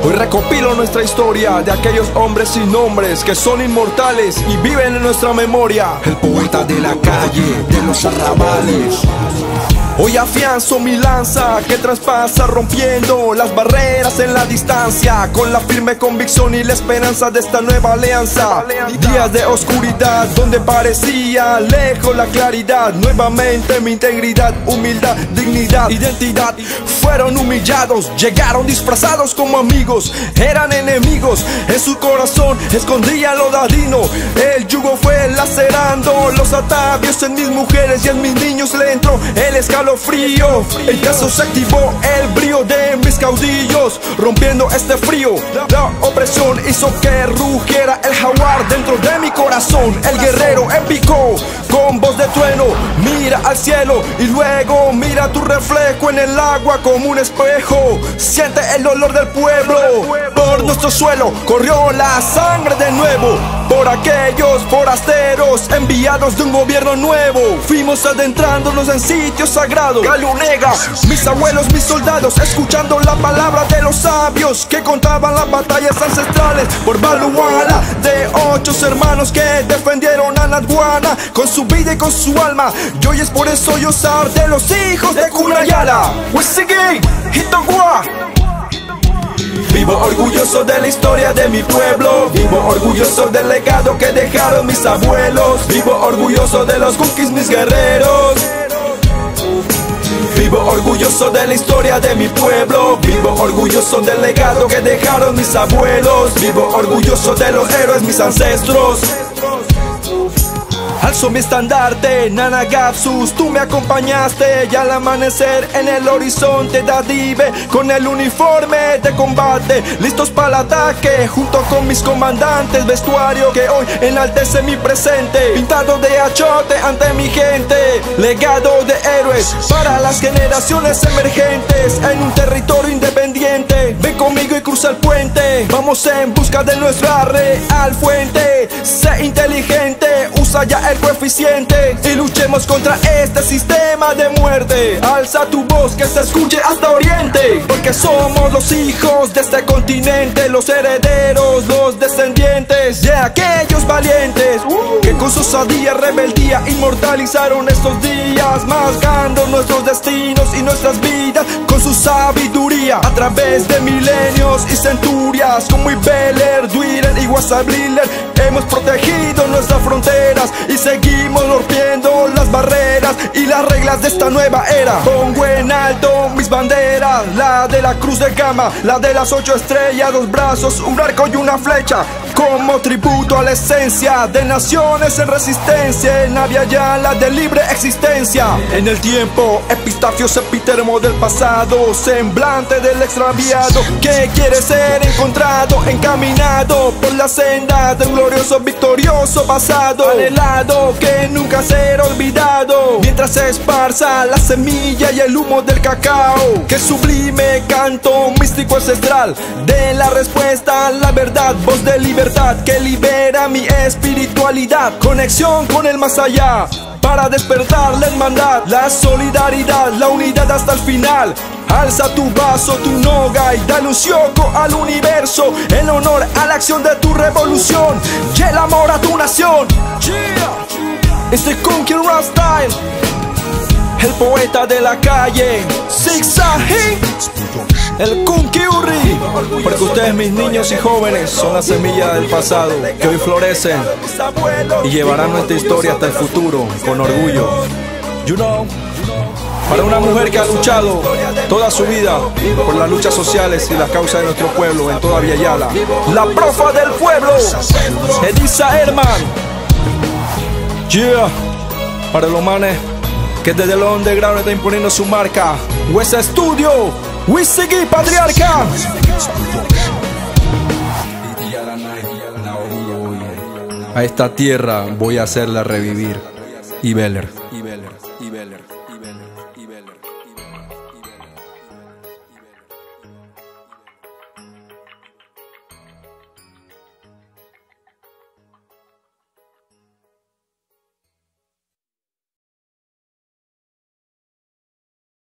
Hoy recopilo nuestra historia de aquellos hombres sin nombres que son inmortales y viven en nuestra memoria. El poeta de la calle, de los arrabales. Hoy afianzo mi lanza que traspasa rompiendo las barreras en la distancia, con la firme convicción y la esperanza de esta nueva alianza. Días de oscuridad donde parecía lejos la claridad, nuevamente mi integridad, humildad, dignidad, identidad fueron humillados. Llegaron disfrazados como amigos, eran enemigos. En su corazón escondía lo dadino. El yugo fue lacerando los atavios en mis mujeres y en mis niños le entró el escalofrío. El caso se activó el brío de mis caudillos, rompiendo este frío. La opresión hizo que rugiera el jaguar dentro de mi corazón. El guerrero épico con voz de trueno mira al cielo y luego mira tu reflejo en el agua como un espejo. Siente el olor del pueblo. Por nuestro suelo corrió la sangre de nuevo, por aquellos forasteros enviados de un gobierno nuevo. Fuimos adentrándonos en sitios sagrados. Galunega, mis abuelos, mis soldados, escuchando la palabra de los sabios que contaban las batallas ancestrales por Baluala, de 8 hermanos que defendieron a Natguana con su vida y con su alma. Y hoy es por eso yo sar de los hijos de Kunayala. Wisigi, Hitogua. Vivo orgulloso de la historia de mi pueblo. Vivo orgulloso del legado que dejaron mis abuelos. Vivo orgulloso de los Gukis, mis guerreros. Vivo orgulloso de la historia de mi pueblo. Vivo orgulloso del legado que dejaron mis abuelos. Vivo orgulloso de los héroes, mis ancestros. Alzo mi estandarte, Nanagapsus, tú me acompañaste. Y al amanecer en el horizonte Dadive, con el uniforme de combate, listos para el ataque, junto con mis comandantes. Vestuario que hoy enaltece mi presente, pintado de achote ante mi gente. Legado de héroes para las generaciones emergentes, en un territorio independiente. Ven conmigo y cruza el puente, vamos en busca de nuestra real fuente. Sé inteligente, usa ya el coeficiente y luchemos contra este sistema de muerte. Alza tu voz que se escuche hasta Oriente, porque somos los hijos de este continente, los herederos, los descendientes de aquellos valientes que con su osadía, rebeldía inmortalizaron estos días, marcando nuestros destinos y nuestras vidas con su sabiduría a través de milenios y centurias. Como Ibeler, Duiren y Guasabliller hemos protegido nuestras fronteras y seguimos rompiendo las barreras y las reglas de esta nueva era. Pongo en alto mis banderas, la de la cruz de Gama, la de las 8 estrellas, 2 brazos, un arco y una flecha, como tributo a la esencia de naciones en resistencia, en Aviala de libre existencia. En el tiempo, epitafios, epítermo del pasado, semblante del extraviado que quiere ser encontrado, encaminado por la senda de un glorioso, victorioso pasado, anhelado que nunca será olvidado, mientras se esparza la semilla y el humo del cacao. Que sublime canto místico ancestral de la respuesta a la verdad, voz de libertad que libera mi espiritualidad, conexión con el más allá para despertar la hermandad, la solidaridad, la unidad hasta el final. Alza tu vaso, tu noga y dale un sioco al universo en honor a la acción de tu revolución y el amor a tu nación. It's the Kunky Rap Style, el poeta de la calle, Zigzaging, el Kunky Urri. Porque ustedes, mis niños y jóvenes, son la semilla del pasado que hoy florecen y llevarán nuestra historia hasta el futuro con orgullo. You know, para una mujer que ha luchado toda su vida por las luchas sociales y las causas de nuestro pueblo en toda Viayala, la profa del pueblo, Edisa Herman. Yeah, para los manes que desde el underground está imponiendo su marca, West Studio, Wisigi Patriarca. A esta tierra voy a hacerla revivir. Ibeler.